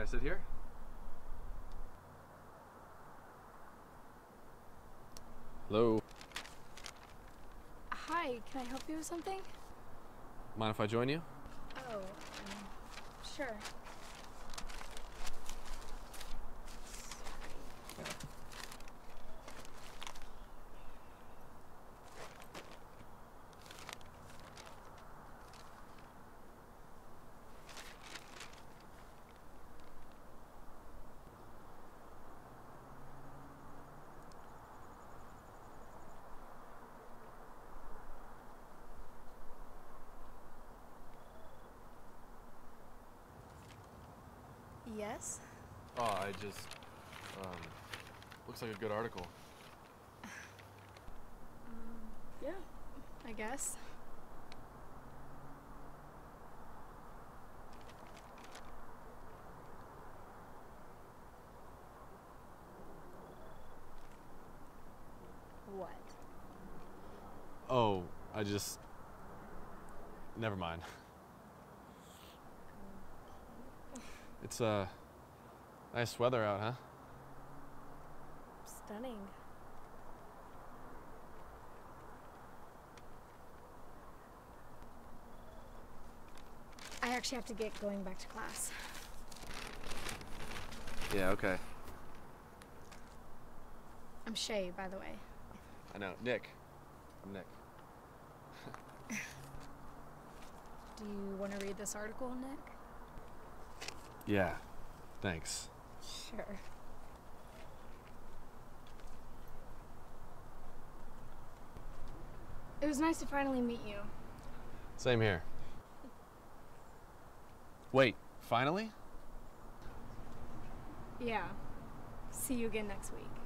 I sit here? Hello. Hi, can I help you with something? Mind if I join you? Oh, sure. Yes? Oh, I just, looks like a good article. Yeah, I guess. What? Oh, never mind. It's, nice weather out, huh? Stunning. I actually have to get going back to class. Yeah, okay. I'm Shay, by the way. I know. Nick. I'm Nick. Do you want to read this article, Nick? Yeah, thanks. Sure. It was nice to finally meet you. Same here. Wait, finally? Yeah. See you again next week.